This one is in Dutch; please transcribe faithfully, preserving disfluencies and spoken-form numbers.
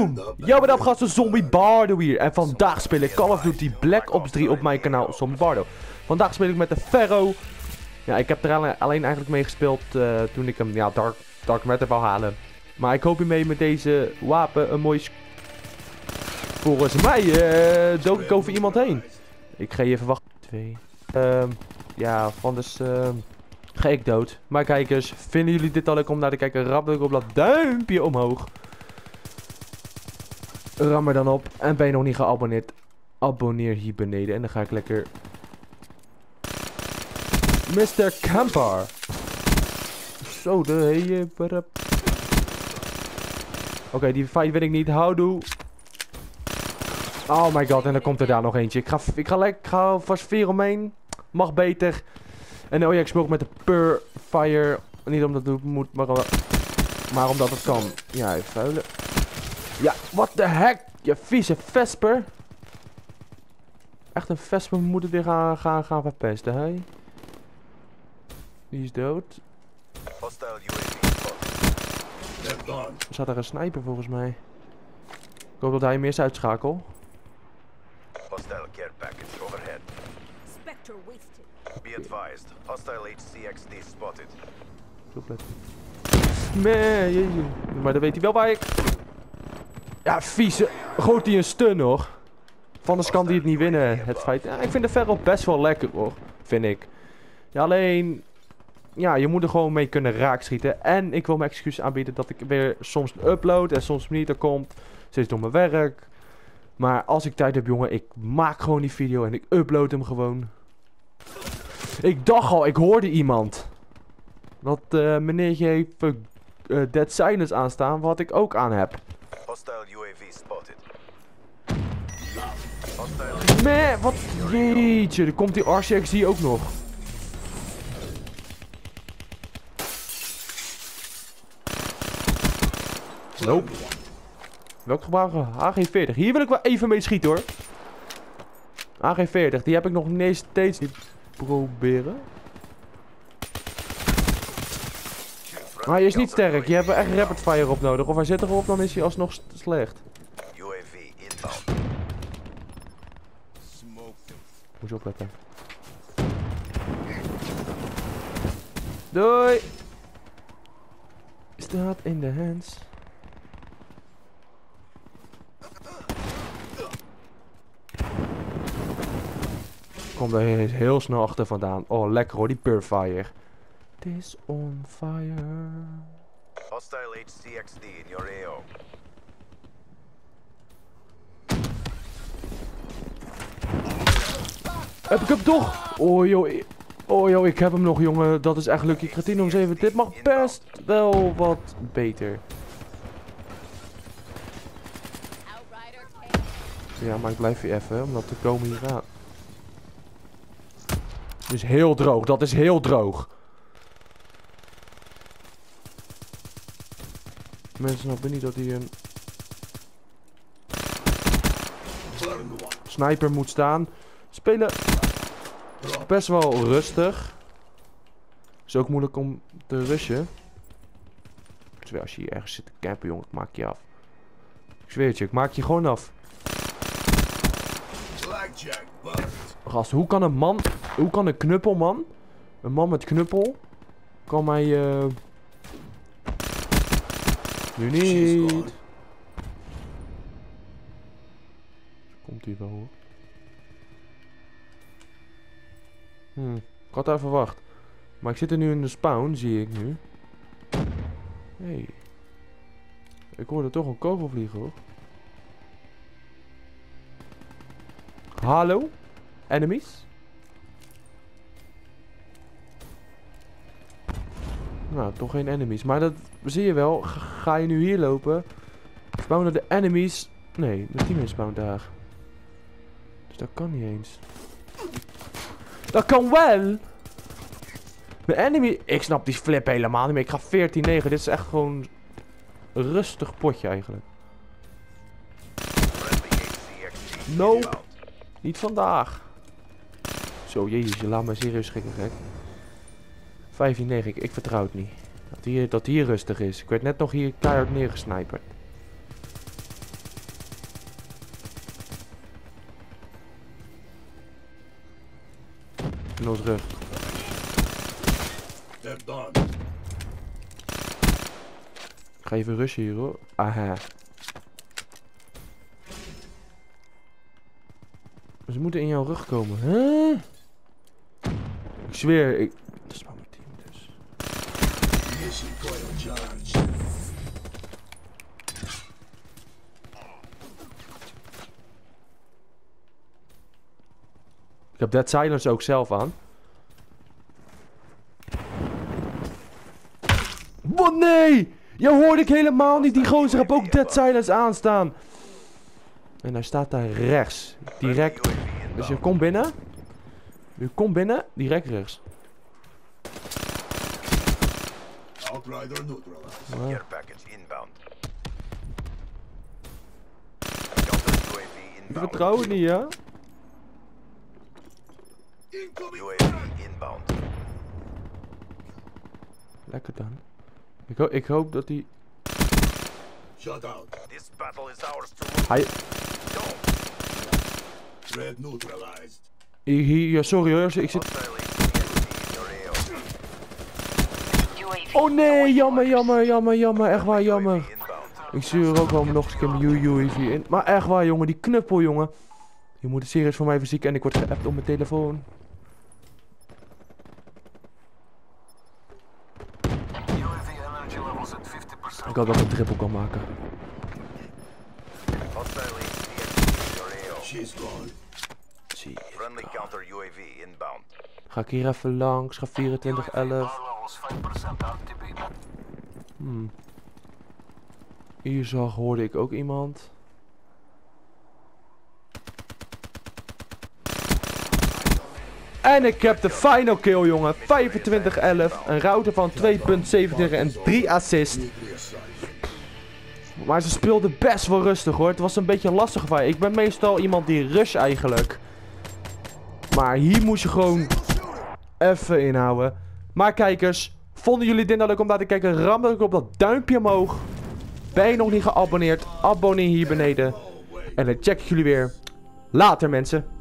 Boom! Yo, wat up gasten, Zombie Bardo hier. En vandaag speel ik Call of Duty Black Ops drie op mijn kanaal Zombie Bardo. Vandaag speel ik met de Ferro. Ja, ik heb er alleen, alleen eigenlijk mee gespeeld uh, toen ik hem, ja, Dark, Dark Matter wou halen. Maar ik hoop hiermee met deze wapen een mooi... Volgens mij uh, dook ik over iemand heen. Ik ga je even wachten. Twee. Um, ja, anders uh, ga ik dood. Maar kijkers, vinden jullie dit al leuk om naar te kijken? Rap ik op dat duimpje omhoog. Ram er dan op. En ben je nog niet geabonneerd? Abonneer hier beneden. En dan ga ik lekker... mister Camper. Zo, de hele... Oké, okay, die fight weet ik niet. Houdoe. Oh my god, en dan komt er daar nog eentje. Ik ga, ik ga, ik ga vast vier omheen. Mag beter. En oh ja, ik speel ook met de Purfire. Niet omdat het moet, maar, maar omdat het kan. Ja, even vuilen. Ja, what the heck? Je vieze vesper. Echt een vesper moet het weer gaan, gaan, gaan verpesten, hè? Die is dood. Er staat er een sniper volgens mij. Ik hoop dat hij hem eerst uitschakelt. Hostile care package overhead. Spectre wasted. Be advised, hostile H C X D spotted. Nee, jezus. Maar dan weet hij wel waar ik... Ja, vieze. Gooit hij een stun nog. Anders kan hij het niet winnen, het feit. Ja, ik vind de Ferro best wel lekker hoor. Vind ik. Ja, alleen... Ja, je moet er gewoon mee kunnen raakschieten. En ik wil mijn excuus aanbieden dat ik weer soms upload en soms niet. Er komt steeds door mijn werk. Maar als ik tijd heb, jongen, ik maak gewoon die video en ik upload hem gewoon. Ik dacht al, ik hoorde iemand. Dat uh, meneertje heeft uh, Dead Silence aanstaan, wat ik ook aan heb. Hostile U A V spotted. Man, wat? Jeetje, er komt die R C X D ook nog. Nope. Welk gebruiken? H G veertig. Hier wil ik wel even mee schieten hoor. H G veertig, die heb ik nog niet steeds niet proberen. Maar hij is niet sterk. Je hebt er echt rapid fire op nodig. Of hij zit erop, dan is hij alsnog slecht. U A V inbound. Moet je opletten. Doei! Staat in de hands. Komt er heel snel achter vandaan. Oh, lekker hoor, die Purfire. Het is on fire. Hostile H C X D in your A O. Heb ik hem toch? Oh joh, oh joh, ik heb hem nog jongen. Dat is echt lucky. Ik ga tien om zeven. Dit mag best wel wat beter. Ja, maar ik blijf hier even, omdat we komen hier aan. Het is heel droog, dat is heel droog. Mensen snappen niet dat hij een sniper moet staan. Spelen best wel rustig. Is ook moeilijk om te rushen. Terwijl als je hier ergens zit te campen, jongen, ik maak je af. Ik zweer het je, ik maak je gewoon af. Gast, hoe kan een man, hoe kan een knuppelman, een man met knuppel, kan mij, uh... nu niet. Komt hij wel hoor. Hm, ik had daar verwacht. Maar ik zit er nu in de spawn, zie ik nu. Hé. Hey. Ik hoorde toch een kogel vliegen hoor. Hallo? Enemies? Nou, toch geen enemies. Maar dat zie je wel. Ga je nu hier lopen? Spawnen de enemies... Nee, de team spawnt daar. Dus dat kan niet eens. Dat kan wel! Mijn enemy... Ik snap die flip helemaal niet meer. Ik ga veertien negen. Dit is echt gewoon... een rustig potje eigenlijk. Nope. Niet vandaag. Zo, jezus, je laat me serieus schrikken, gek. vijftien negen, ik, ik vertrouw het niet. Dat hier, dat hier rustig is. Ik werd net nog hier keihard neergesniperd. in ons rug. Ik ga even rushen hier hoor. Aha. Ze moeten in jouw rug komen. Huh? Ik zweer, ik... Dat is maar mijn team dus. Ik heb Dead Silence ook zelf aan. Wat nee! Jou hoorde ik helemaal niet. Die gozer heb ook Dead Silence aanstaan. En hij staat daar rechts. Direct. Dus je komt binnen. Je komt binnen. Direct rechts. Outrider neutralized. Wow. Care package inbound. Counter U A V Je inbound. vertrouwt het niet, hè? U A V inbound. Lekker dan. Ik, ho ik hoop dat hij... Shut out. This battle is ours to Hij... Go. Red neutralized. Hier, hier, sorry hoor. Ik zit... Hostile H C X D in your A O. Oh nee, jammer, jammer, jammer, jammer. Echt waar, U A V jammer. inbound. Ik stuur ook wel nog eens een keer mijn U A V in. Maar echt waar, jongen. Die knuppel, jongen. Je moet het serieus voor mij verzieken en ik word geappt op mijn telefoon. Ik hoop dat ik een triple kan maken. Hostile H C X D in your A O. She's gone. Zie. Friendly counter U A V inbound. Ga ik hier even langs. Ga vierentwintig elf. Hmm. Hier zag, hoorde ik ook iemand. En ik heb de final kill, jongen. vijfentwintig elf. Een router van twee komma zevenentwintig en drie assist. Maar ze speelden best wel rustig, hoor. Het was een beetje lastig voor je. Ik ben meestal iemand die rush eigenlijk. Maar hier moest je gewoon even inhouden. Maar kijkers, vonden jullie dit nou leuk om naar te kijken? Ram dan ook op dat duimpje omhoog. Ben je nog niet geabonneerd? Abonneer hier beneden. En dan check ik jullie weer later, mensen.